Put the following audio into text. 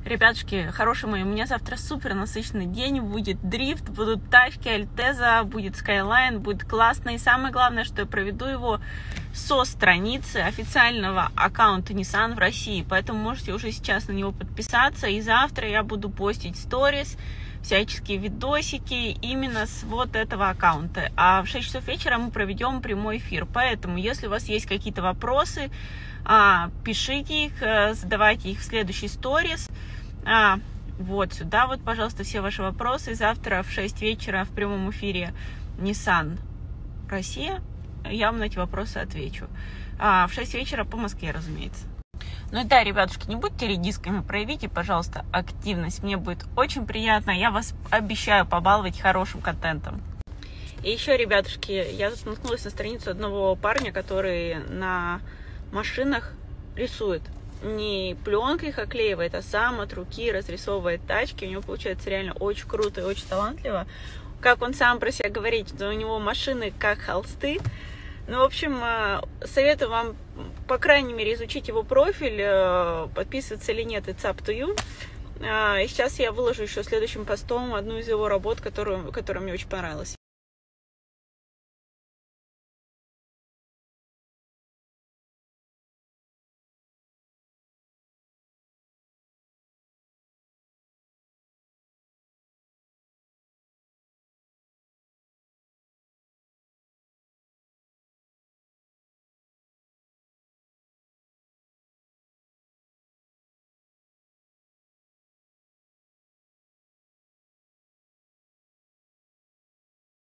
Ребятушки, хорошие мои, у меня завтра супер насыщенный день, будет дрифт, будут тачки, Альтеза, будет Skyline, будет классно. И самое главное, что я проведу его со страницы официального аккаунта Nissan в России. Поэтому можете уже сейчас на него подписаться. И завтра я буду постить сторис, всяческие видосики именно с вот этого аккаунта. А в 6 часов вечера мы проведем прямой эфир. Поэтому, если у вас есть какие-то вопросы, пишите их, задавайте их в следующий сторис. Вот сюда вот, пожалуйста, все ваши вопросы. Завтра в 6 вечера в прямом эфире Nissan Россия. Я вам на эти вопросы отвечу. В 6 вечера по Москве, разумеется. Ну и да, ребятушки, не будьте редисками, проявите, пожалуйста, активность. Мне будет очень приятно. Я вас обещаю побаловать хорошим контентом. И еще, ребятушки, я тут наткнулась на страницу одного парня, который на машинах рисует. Не пленкой их оклеивает, а сам от руки разрисовывает тачки. У него получается реально очень круто и очень талантливо. Как он сам про себя говорит, что у него машины как холсты. Ну, в общем, советую вам, по крайней мере, изучить его профиль, подписываться или нет, it's up to you. И сейчас я выложу еще следующим постом одну из его работ, которая мне очень понравилась.